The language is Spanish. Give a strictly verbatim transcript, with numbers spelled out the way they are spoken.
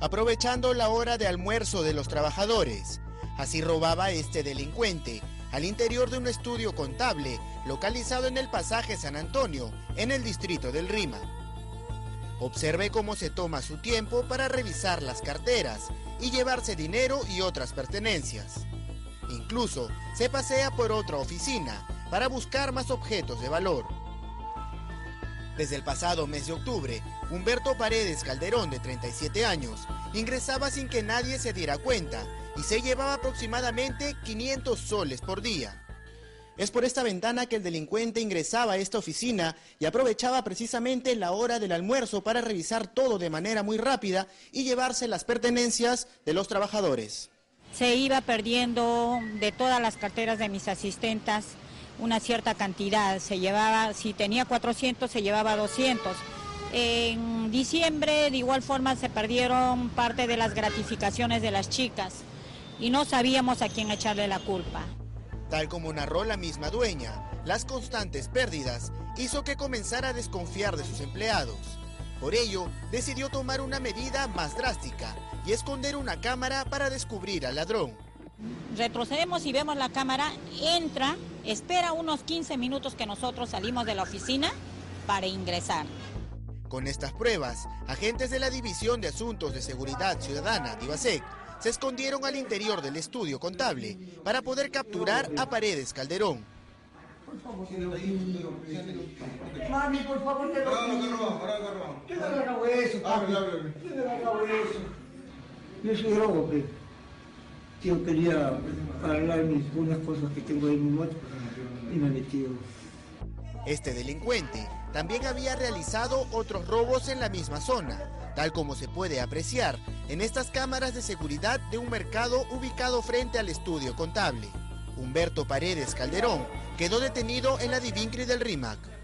aprovechando la hora de almuerzo de los trabajadores. Así robaba este delincuente al interior de un estudio contable localizado en el pasaje San Antonio, en el distrito del Rímac. Observe cómo se toma su tiempo para revisar las carteras y llevarse dinero y otras pertenencias. Incluso se pasea por otra oficina para buscar más objetos de valor. Desde el pasado mes de octubre, Humberto Paredes Calderón, de treinta y siete años, ingresaba sin que nadie se diera cuenta y se llevaba aproximadamente quinientos soles por día. Es por esta ventana que el delincuente ingresaba a esta oficina y aprovechaba precisamente la hora del almuerzo para revisar todo de manera muy rápida y llevarse las pertenencias de los trabajadores. Se iba perdiendo de todas las carteras de mis asistentas una cierta cantidad, se llevaba, si tenía cuatrocientos, se llevaba doscientos. En diciembre de igual forma se perdieron parte de las gratificaciones de las chicas y no sabíamos a quién echarle la culpa. Tal como narró la misma dueña, las constantes pérdidas hizo que comenzara a desconfiar de sus empleados. Por ello, decidió tomar una medida más drástica y esconder una cámara para descubrir al ladrón. Retrocedemos y vemos la cámara, entra, espera unos quince minutos que nosotros salimos de la oficina para ingresar. Con estas pruebas, agentes de la División de Asuntos de Seguridad Ciudadana, DIVASEC, se escondieron al interior del estudio contable para poder capturar a Paredes Calderón. Mami, por favor, te lo pido. ¿Qué le hago eso, papi? ¿Qué le hago eso? Yo soy robo, pe. Yo quería arreglar mis unas cosas que tengo en mi moto y me metió. Este delincuente también había realizado otros robos en la misma zona, tal como se puede apreciar en estas cámaras de seguridad de un mercado ubicado frente al estudio contable. Humberto Paredes Calderón quedó detenido en la Divincri del Rímac.